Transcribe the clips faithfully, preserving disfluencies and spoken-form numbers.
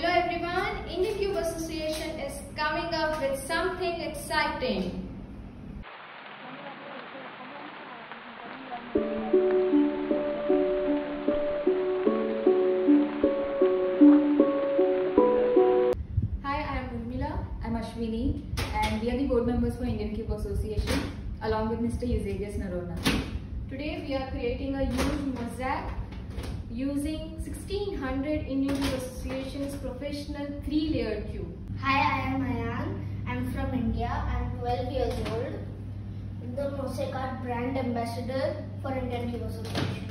Hello everyone, Indian Cube Association is coming up with something exciting. Hi, I am Urmila. I am Ashwini and we are the board members for Indian Cube Association along with Mister Eusebius Narona. Today we are creating a huge mosaic using sixteen hundred Indian Cube Association's professional three-layered cube. Hi, I am Ayan. I am from India. I am twelve years old. The Mosaic Art brand ambassador for Indian Cube Association.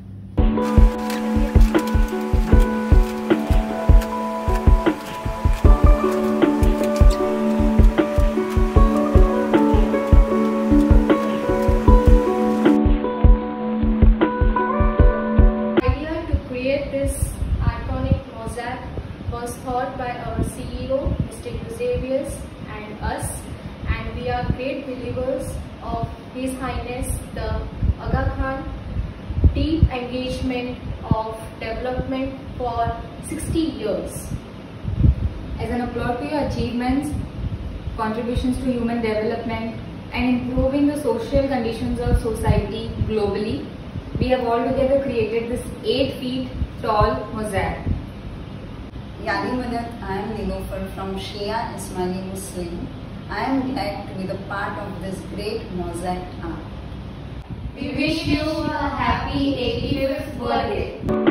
This iconic mosaic was thought by our C E O, Mister Eusebius, and us, and we are great believers of His Highness the Aga Khan deep engagement of development for sixty years. As an applaud to your achievements, contributions to human development and improving the social conditions of society globally, we have all together created this eight feet tall mosaic. Yadi Madat, I am Nilofer from Shia Ismaili Muslim. I am glad to be the part of this great mosaic art. We wish you a happy eighty-fifth birthday.